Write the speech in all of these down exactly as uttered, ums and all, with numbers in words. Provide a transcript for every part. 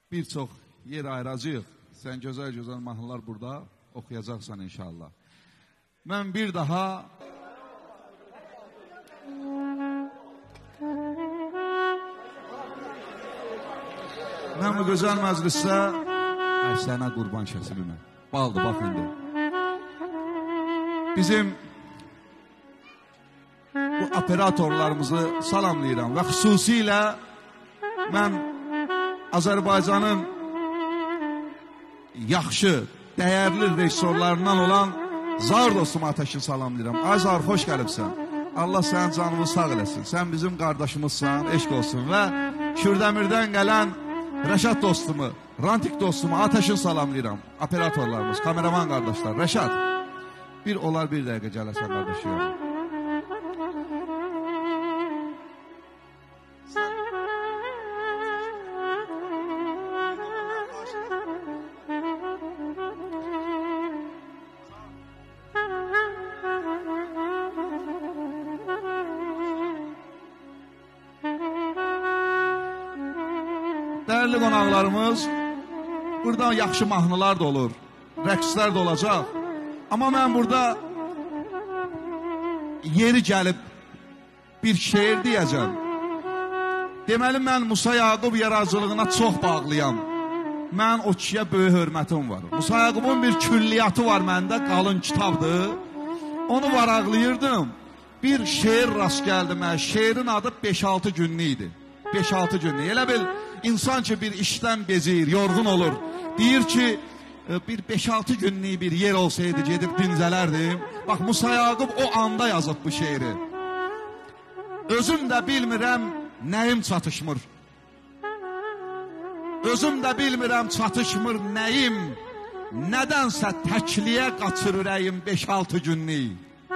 bir çox yer ayıracağıq. Sən gözəl-gözəl mahnılar burada oxuyacaqsan inşallah. Mən bir daha mən bu gözəl məclisdə ay sənə qurban kəsilmə. Baldı, bax indi. Bizim bu operatorlarımızı salamlayıram və xüsusilə mən Azərbaycanın yaxşı, dəyərli rejissorlarından olan Zar dostum Ateşi salamlayıram. Ay Zar, xoş gəlibsən. Allah sənin canını sağ eləsin. Sən bizim qardaşımızsan, eşq olsun. Və Kürdəmirdən gələn Rəşad dostumu, Rantik dostumu Ateşi salamlayıram. Operatorlarımız, kameraman qardaşlar. Rəşad, bir olar bir dəqiqə gələsən qardaşıyam. Dəyərli qonaqlarımız, burada yaxşı mahnılar da olur, rəqslər də olacaq. Amma mən burada yeri gəlib bir şeir deyəcəm. Deməli, mən Musa Yaqub yaradıcılığına çox bağlıyam. Mən o kişiyə böyük hörmətim var. Musa Yaqubun bir külliyatı var məndə, qalın kitabdır. Onu varaqlayırdım. Bir şeir rast gəldi mən. Şeirin adı beş altı günlük idi. beş altı günlük. Elə bil, insan ki bir işdən bezir, yorğun olur. Deyir ki, bir beş altı günlük bir yer olsaydı gedib dincələrdim. Bax, Musa Yaqub o anda yazıb bu şeiri. Özüm də bilmirəm nəyim çatışmır. Özüm də bilmirəm çatışmır nəyim. Nədənsə təkliyə qaçır ürəyim beş altı günlük.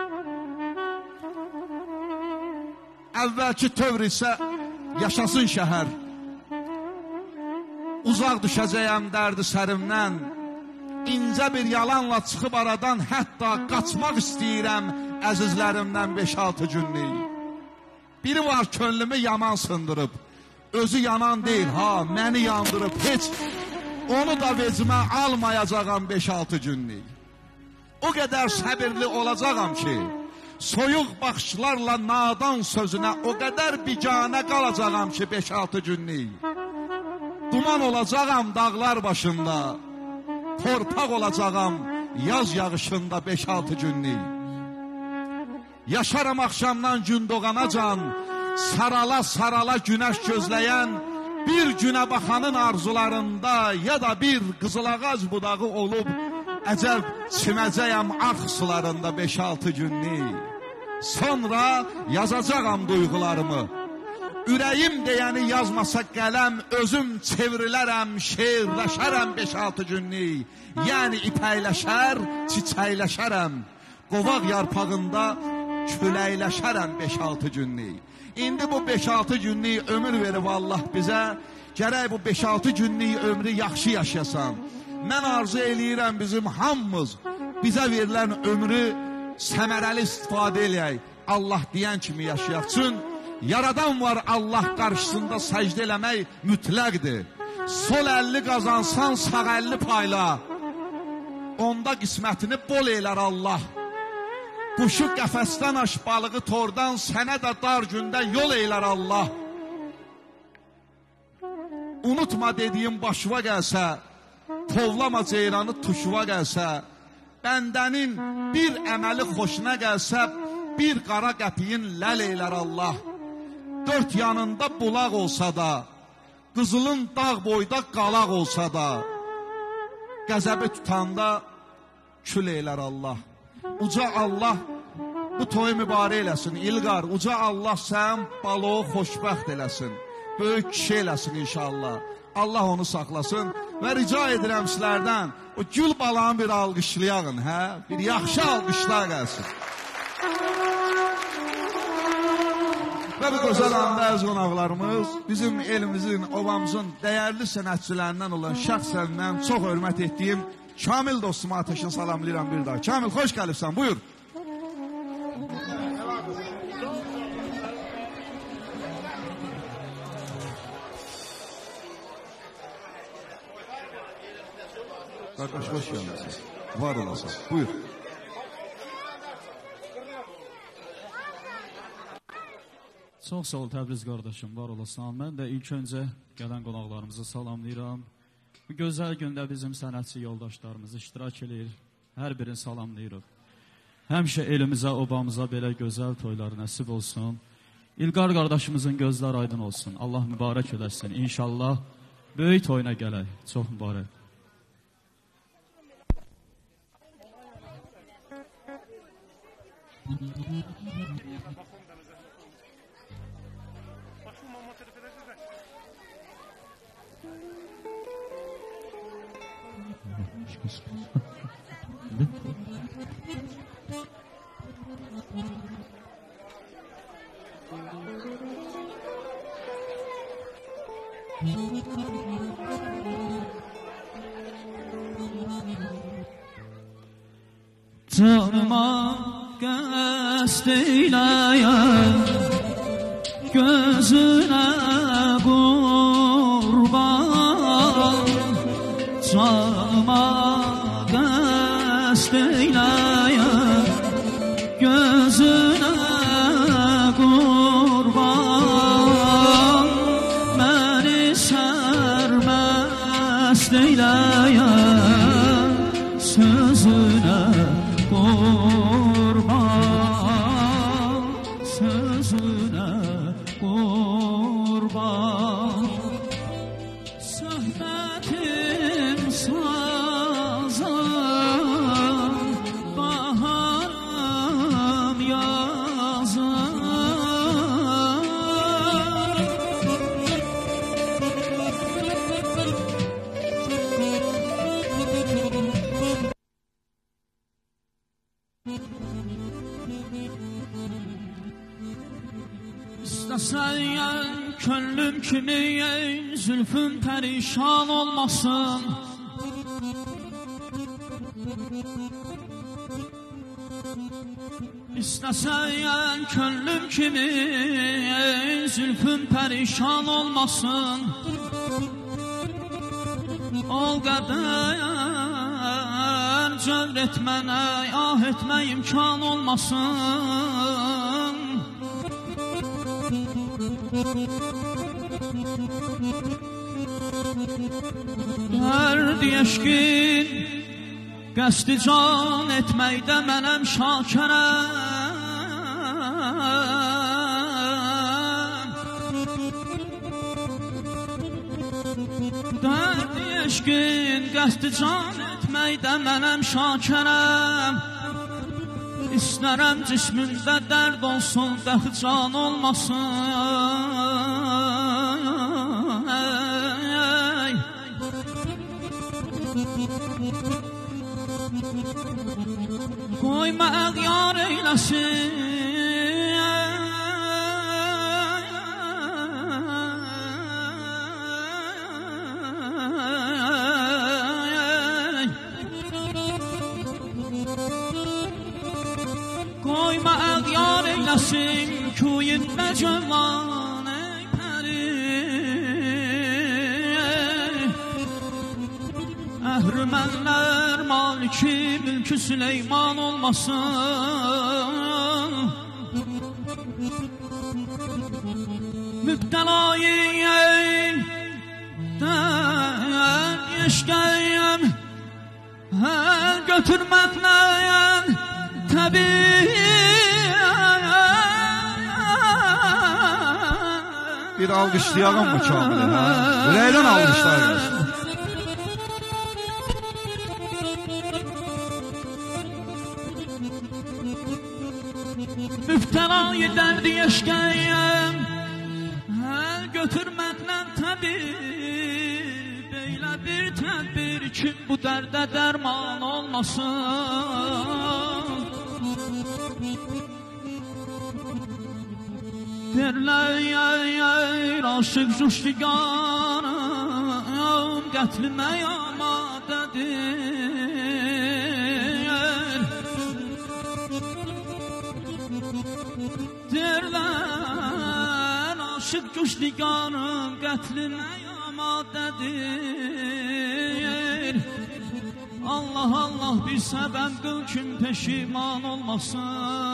Əvvəlki tövr isə yaşasın şəhər. Uzaq düşəcəyəm dərdi sərimdən. İncə bir yalanla çıxıb aradan, hətta qaçmaq istəyirəm əzizlərimdən beş altı günlük. Biri var könlümü yaman sındırıb. Özü yanan deyil, ha, məni yandırıb. Heç onu da vecimə almayacağam beş altı günlük. O qədər səbirli olacağam ki, soyuq baxışlarla nadan sözünə o qədər biganə qalacağam ki beş altı günlük. Duman olacağam dağlar başında, torpaq olacağam yaz yağışında beş altı günlük. Yaşaram axşamdan gün doğanacan, sarala sarala günəş gözləyən, bir günə baxanın arzularında ya da bir qızılağac budağı olub, əcəb çiməcəyəm arx sularında beş altı günlük. Sonra yazacağam duyğularımı. Ürəyim deyəni yazmasa qələm, özüm çevrilərəm, şeirləşərəm beş altı günlük. Yəni ipəkləşər, çiçəkləşərəm. Qovaq yarpağında küləkləşərəm beş altı günlük. İndi bu beş altı günlük ömür verib Allah bizə. Gərək bu beş altı günlük ömrü yaxşı yaşasan. Mən arzu eləyirəm bizim hamımız bizə verilən ömrü səmərəli istifadə eləyək. Allah deyən kimi yaşayaqsın. Yaradan var Allah qarşısında səcdə eləmək mütləqdir. Sol əlli qazansan sağ əlli payla. Onda qismətini bol eylər Allah. Quşu qəfəsdən aş, balığı tordan, sənə də dar gündə yol eylər Allah. Unutma dediyim başıva gəlsə, tovlama ceyranı tuşuva gəlsə, bəndənin bir əməli xoşuna gəlsə, bir qara qəpiyin ləl eylər Allah. Dörd yanında bulaq olsa da, qızılın dağ boyda qalaq olsa da, qəzəbi tutanda kül eylər Allah. Uca Allah bu toyu mübarək eləsin, İlqar, uca Allah sən baloğu xoşbəxt eləsin, böyük kişi eləsin inşallah. Allah onu saxlasın və rica edirəm sizlərdən o gül balağını bir alqışlayağın, hə? Bir yaxşı alqışlar gəlsin. Və bu gözəl anda əziz qonaqlarımız bizim elimizin, ovamızın dəyərli sənətçilərindən olan şəxsən mən çox hörmət etdiyim Kamil dostuma Ateşini salamlayıram bir daha. Kamil, xoş gəlibsən, buyur. Kardeş hoş geldin. Var olasın. Buyur. Çox sağ ol Təbriz qardaşım, var olasan. Mən də ilk öncə gələn qonaqlarımızı salamlayıram. Bu gözəl gündə bizim sənətçi yoldaşlarımız iştirak edir. Hər birini salamlayırıq. Həmişə elimizə, obamıza belə gözəl toylar nəsib olsun. İlqar qardaşımızın gözlər aydın olsun. Allah mübarək edəsin. İnşallah böyük toyuna gələk. Çox mübarək. Canıma qəsd eyləyən gözünə qurban, canıma qəsd eyləyən gözünə qurban, məni sərməst eyləyən sözünə qurban, sözünə qurban. Söhbətim sazım, baharım yazım. İstəsən könlüm kimi ey zülfün pərişan olmasın. İstəsən könlüm kimi ey zülfün pərişan olmasın. O qədər cövr etmənə, ah etmə imkan olmasın. Dərd eşqin qəsdi can etməkdə mənəm şakirəm. Dərd eşqin qəsdi can etməkdə mənəm şakirəm. İstərəm cismində dərd olsun, dəxi can olmasın. Qoyma əğyar eyləsin, qoyma əğyar eyləsin, kuyunda cövlan ey pəri. Əhrümənlər maliki mülkü Süleyman olmasın. Mübtəlayı dən eşqəyəm, hər götürməkləyən təbii. Bir alqışlayalım mı Kamil'i? Ürəkdən alqışlar gelsin. Müftəlayı dərdi eşqəyəm, hər götürməklə təbib. Eylə bir tədbir kim bu dərdə dərman olmasın. Derlər aşıq cuşdiganım, qətlimə amadədir. Derlər aşıq cuşdiganım, qətlimə amadədir. Allah Allah bir səbəb qıl kim peşiman olmasın.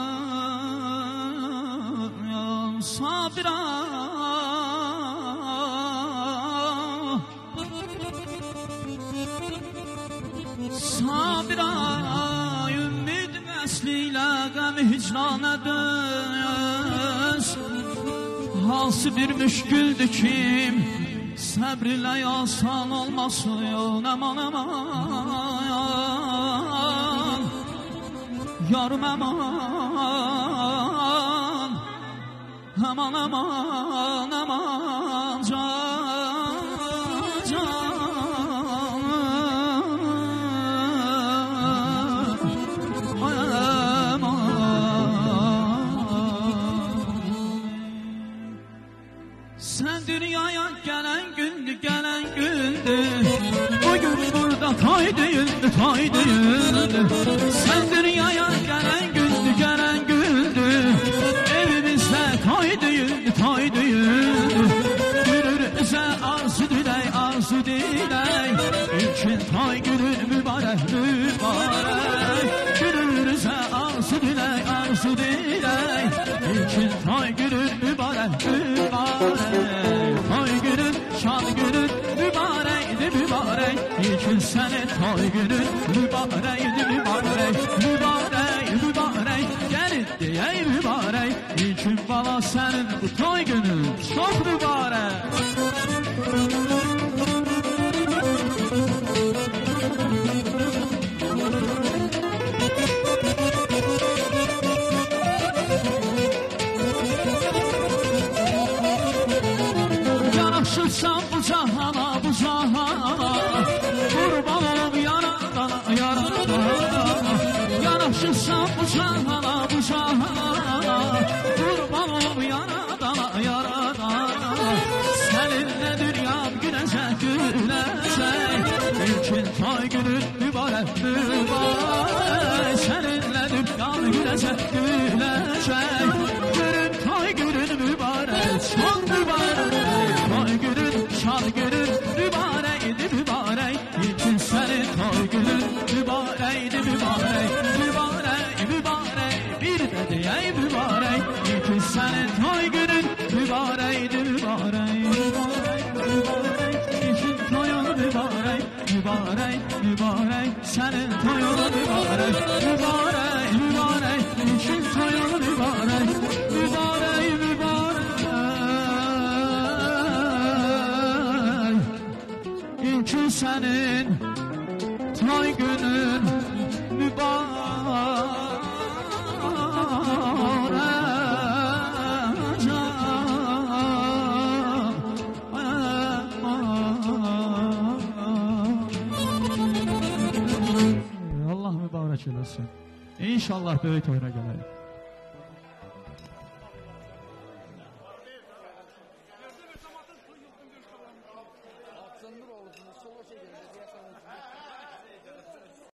Ya Sabira Sabira ümid vəslilə qəm hicranədir. Hansı bir müşküldür kim səbr ilə yasan olmasın. Aman aman yarım aman aman aman aman can can sen dünyaya gelen gündü gelen gündü, bugün burada tay değildi tay değildi. Sen dünyaya gelen gündü gelen gündü, evimizde tay değildi tay değildi. Gülürüze arzu diley arzu diley, için tay günün mübarek mübarek. Gülürüze arzu diley arzu diley, için tay günün mübarek mübarek. Tay günün şan günün mübareydi mübarek, için senin tay günün mübareydi mübarek. Mübarek mübarek gelin diye mübarek, için bana senin bu tay günün çok mübarek. Yanaşırsan bu cahana bu cahana, kurban olum yaradana yaradana. Yanaşırsan bu cahana bu cahana, kurban olum yaradana yaradana. Seninle dünyam gülecek gülecek, için tay günün mübarek mübarek. Seninle dünyam gülecek gülecek, günün tay günün mübarek çok mübarek. Tay günün şan günün mübareydi mübarek, için senin tay günün mübareydi mübarek. Mübarek mübarek bir de diye mübarek, için senin tay günün mübareydi mübarek. Mübarek mübarek için tayın mübarek. Mübarek mübarek senin tayın mübarek. Mübarek mübarek için tayın mübarek. Mübarek mübarek için senin tay günün mübarek. Allah mübarek eləsin. İnşallah böyük oyuna gələrik.